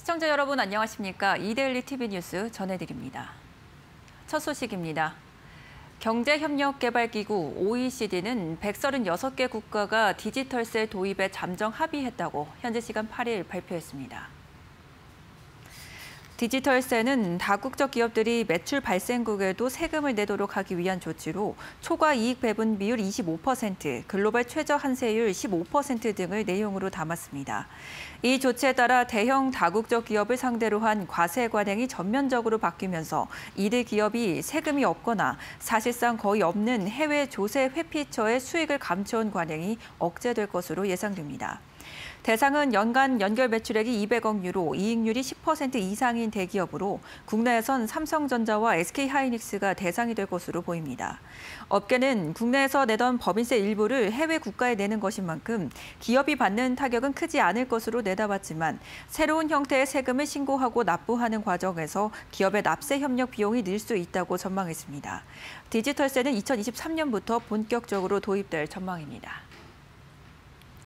시청자 여러분 안녕하십니까? 이데일리 TV 뉴스 전해드립니다. 첫 소식입니다. 경제협력개발기구 OECD는 136개 국가가 디지털세 도입에 잠정 합의했다고 현지 시간 8일 발표했습니다. 디지털세는 다국적 기업들이 매출 발생국에도 세금을 내도록 하기 위한 조치로 초과 이익 배분 비율 25%, 글로벌 최저 한세율 15% 등을 내용으로 담았습니다. 이 조치에 따라 대형 다국적 기업을 상대로 한 과세 관행이 전면적으로 바뀌면서 이들 기업이 세금이 없거나 사실상 거의 없는 해외 조세 회피처의 수익을 감춰온 관행이 억제될 것으로 예상됩니다. 대상은 연간 연결 매출액이 200억 유로, 이익률이 10% 이상인 대기업으로 국내에선 삼성전자와 SK하이닉스가 대상이 될 것으로 보입니다. 업계는 국내에서 내던 법인세 일부를 해외 국가에 내는 것인 만큼 기업이 받는 타격은 크지 않을 것으로 내다봤지만 새로운 형태의 세금을 신고하고 납부하는 과정에서 기업의 납세 협력 비용이 늘 수 있다고 전망했습니다. 디지털세는 2023년부터 본격적으로 도입될 전망입니다.